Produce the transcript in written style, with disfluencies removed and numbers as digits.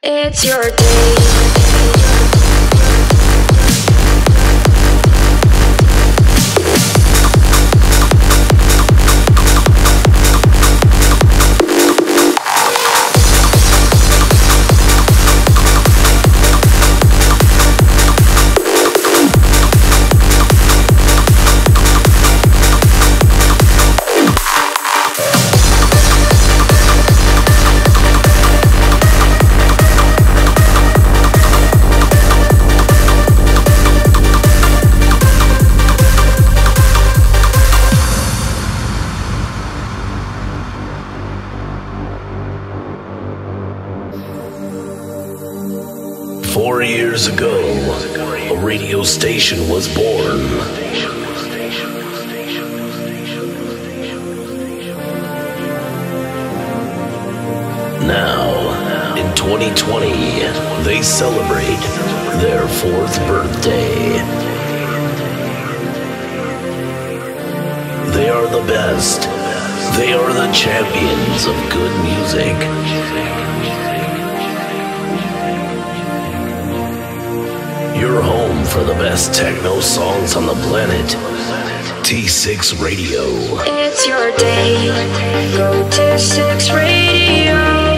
It's your day. 4 years ago, a radio station was born. Now, in 2020, they celebrate their 4th birthday. They are the best. They are the champions of good music. Your home for the best techno songs on the planet. T6 Radio. It's your day. Go to 6 Radio.